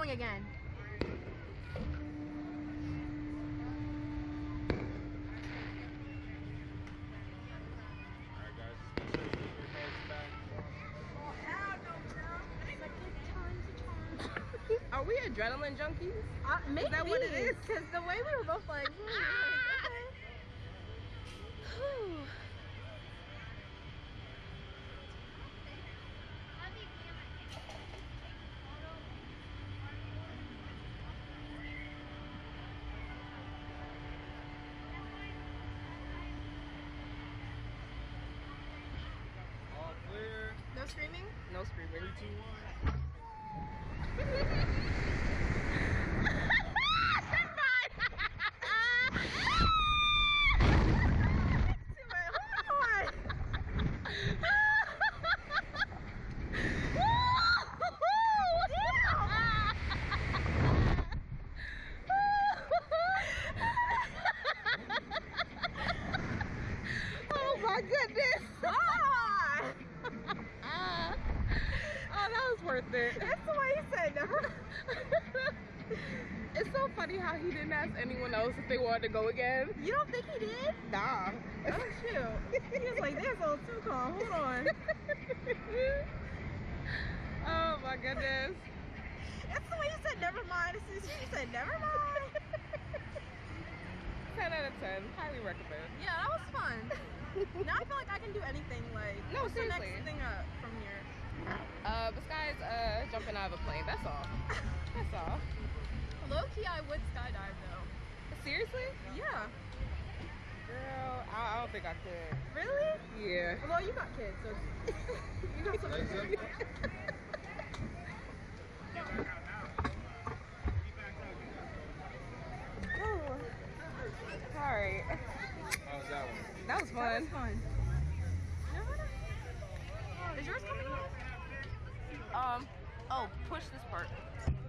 going again. Alright guys, just make sure you keep your heads back. Are we adrenaline junkies? Maybe. Is that what it is? Because the way we were both like, Whew. All clear. no screaming? No screaming. 3, 2, 1. Oh my goodness! Oh, that was worth it. That's the way he said never. It's so funny how he didn't ask anyone else if they wanted to go again. You don't think he did? Nah. Oh shoot. He was like, there's a little too calm. Hold on. Oh my goodness. That's the way you said never mind. As soon as you said never mind. 10 out of 10. Highly recommend. Yeah, that was fun. Now I feel like I can do anything. Like, No, what's the seriously. next thing up from here? Besides jumping out of a plane. That's all. That's all. Low key, I would skydive though. Seriously? Yeah. Girl, I don't think I could. Really? Yeah. Well, you got kids, so you got something to do. Alright. How's that one? That was That fun. was fun. Is yours coming off? Oh, push this part.